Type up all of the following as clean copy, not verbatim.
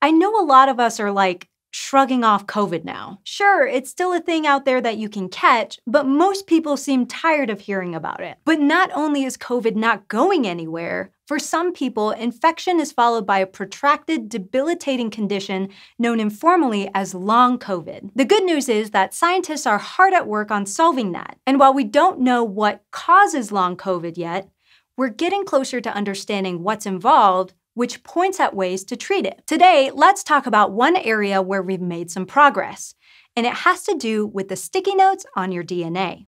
I know a lot of us are like shrugging off COVID now. Sure, it's still a thing out there that you can catch, but most people seem tired of hearing about it. But not only is COVID not going anywhere, for some people, infection is followed by a protracted, debilitating condition known informally as long COVID. The good news is that scientists are hard at work on solving that. And while we don't know what causes long COVID yet, we're getting closer to understanding what's involved, which points at ways to treat it. Today, let's talk about one area where we've made some progress, and it has to do with the sticky notes on your DNA.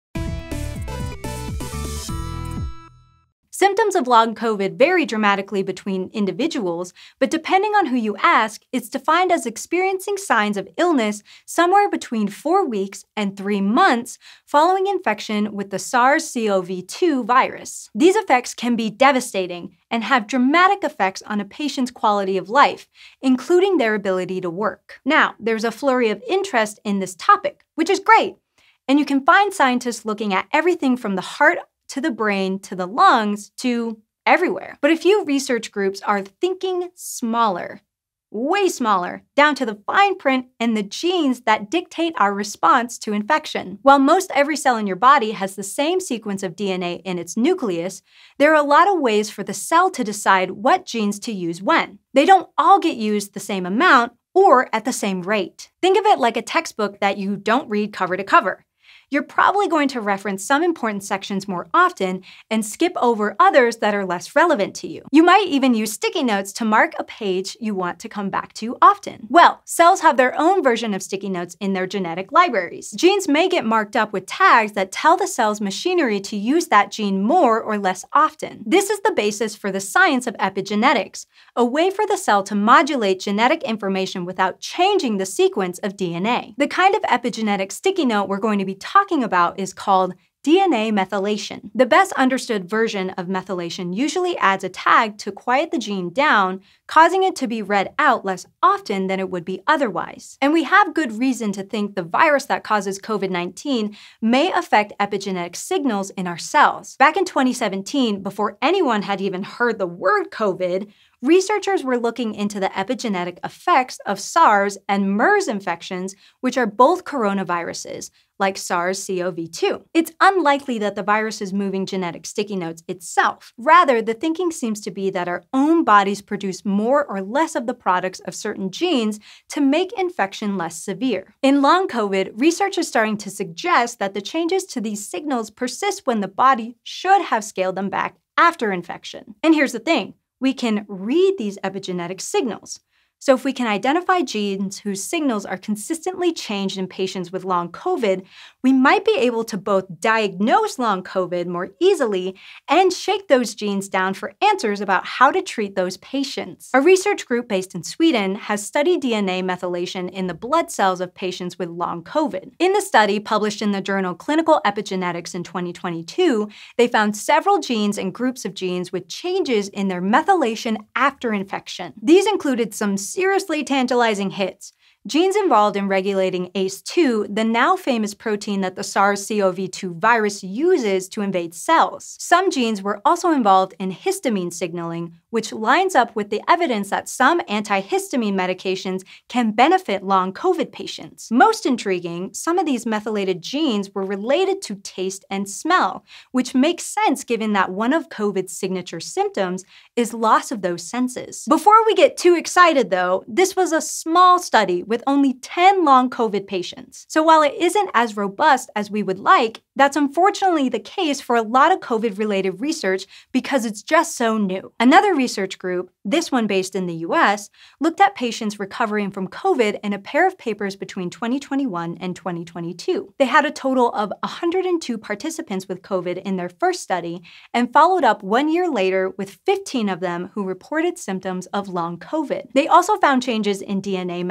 Symptoms of long COVID vary dramatically between individuals, but depending on who you ask, it's defined as experiencing signs of illness somewhere between 4 weeks and 3 months following infection with the SARS-CoV-2 virus. These effects can be devastating and have dramatic effects on a patient's quality of life, including their ability to work. Now, there's a flurry of interest in this topic, which is great, and you can find scientists looking at everything from the heart to the brain, to the lungs, to everywhere. But a few research groups are thinking smaller, way smaller, down to the fine print and the genes that dictate our response to infection. While most every cell in your body has the same sequence of DNA in its nucleus, there are a lot of ways for the cell to decide what genes to use when. They don't all get used the same amount or at the same rate. Think of it like a textbook that you don't read cover to cover. You're probably going to reference some important sections more often and skip over others that are less relevant to you. You might even use sticky notes to mark a page you want to come back to often. Well, cells have their own version of sticky notes in their genetic libraries. Genes may get marked up with tags that tell the cell's machinery to use that gene more or less often. This is the basis for the science of epigenetics, a way for the cell to modulate genetic information without changing the sequence of DNA. The kind of epigenetic sticky note we're going to be talking about is called DNA methylation. The best understood version of methylation usually adds a tag to quiet the gene down, causing it to be read out less often than it would be otherwise. And we have good reason to think the virus that causes COVID-19 may affect epigenetic signals in our cells. Back in 2017, before anyone had even heard the word COVID, researchers were looking into the epigenetic effects of SARS and MERS infections, which are both coronaviruses, like SARS-CoV-2. It's unlikely that the virus is moving genetic sticky notes itself. Rather, the thinking seems to be that our own bodies produce more or less of the products of certain genes to make infection less severe. In long COVID, research is starting to suggest that the changes to these signals persist when the body should have scaled them back after infection. And here's the thing. We can read these epigenetic signals. So if we can identify genes whose signals are consistently changed in patients with long COVID, we might be able to both diagnose long COVID more easily and shake those genes down for answers about how to treat those patients. A research group based in Sweden has studied DNA methylation in the blood cells of patients with long COVID. In the study, published in the journal Clinical Epigenetics in 2022, they found several genes and groups of genes with changes in their methylation after infection. These included some seriously tantalizing hits. Genes involved in regulating ACE2, the now famous protein that the SARS-CoV-2 virus uses to invade cells. Some genes were also involved in histamine signaling, which lines up with the evidence that some antihistamine medications can benefit long COVID patients. Most intriguing, some of these methylated genes were related to taste and smell, which makes sense given that one of COVID's signature symptoms is loss of those senses. Before we get too excited though, this was a small study with only 10 long COVID patients. So while it isn't as robust as we would like, that's unfortunately the case for a lot of COVID-related research because it's just so new. Another research group, this one based in the US, looked at patients recovering from COVID in a pair of papers between 2021 and 2022. They had a total of 102 participants with COVID in their first study and followed up 1 year later with 15 of them who reported symptoms of long COVID. They also found changes in DNA methylation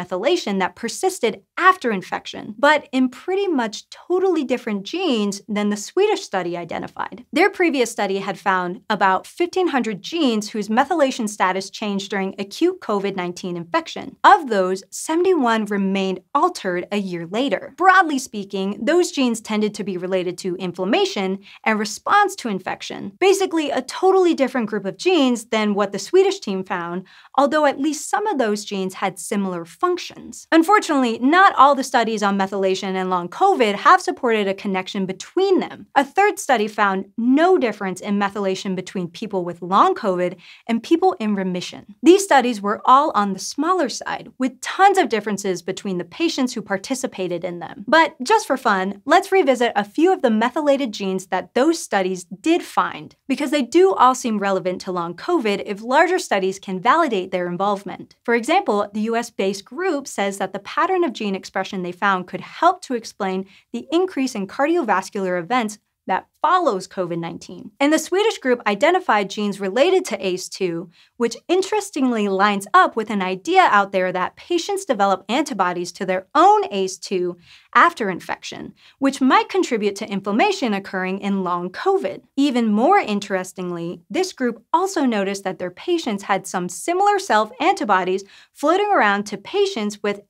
mutation that persisted after infection, but in pretty much totally different genes than the Swedish study identified. Their previous study had found about 1,500 genes whose methylation status changed during acute COVID-19 infection. Of those, 71 remained altered a year later. Broadly speaking, those genes tended to be related to inflammation and response to infection. Basically, a totally different group of genes than what the Swedish team found, although at least some of those genes had similar functions. Unfortunately, not all the studies on methylation and long COVID have supported a connection between them. A third study found no difference in methylation between people with long COVID and people in remission. These studies were all on the smaller side, with tons of differences between the patients who participated in them. But just for fun, let's revisit a few of the methylated genes that those studies did find, because they do all seem relevant to long COVID if larger studies can validate their involvement. For example, the US-based group says that the pattern of gene expression they found could help to explain the increase in cardiovascular events that follows COVID-19. And the Swedish group identified genes related to ACE2, which interestingly lines up with an idea out there that patients develop antibodies to their own ACE2 after infection, which might contribute to inflammation occurring in long COVID. Even more interestingly, this group also noticed that their patients had some similar self-antibodies floating around to patients with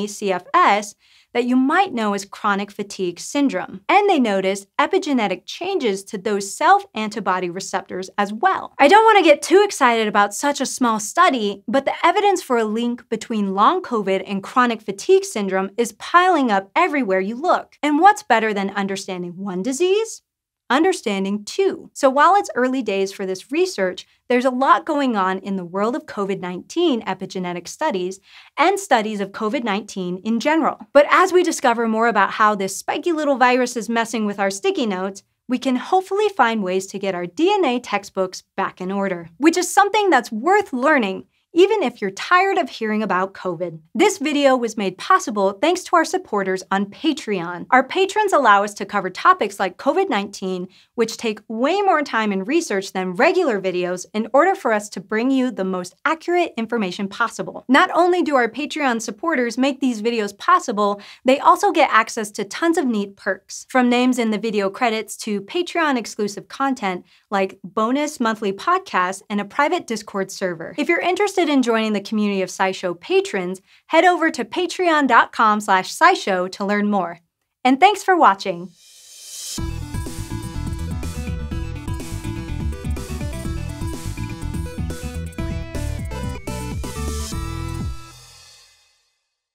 ME/CFS that you might know as chronic fatigue syndrome. And they noticed epigenetic changes to those self-antibody receptors as well. I don't want to get too excited about such a small study, but the evidence for a link between long COVID and chronic fatigue syndrome is piling up everywhere you look. And what's better than understanding one disease? Understanding two. So while it's early days for this research, there's a lot going on in the world of COVID-19 epigenetic studies and studies of COVID-19 in general. But as we discover more about how this spiky little virus is messing with our sticky notes, we can hopefully find ways to get our DNA textbooks back in order, which is something that's worth learning even if you're tired of hearing about COVID. This video was made possible thanks to our supporters on Patreon. Our patrons allow us to cover topics like COVID-19, which take way more time and research than regular videos in order for us to bring you the most accurate information possible. Not only do our Patreon supporters make these videos possible, they also get access to tons of neat perks, from names in the video credits to Patreon-exclusive content like bonus monthly podcasts and a private Discord server. If you're interested in joining the community of SciShow patrons, head over to patreon.com/SciShow to learn more. And thanks for watching.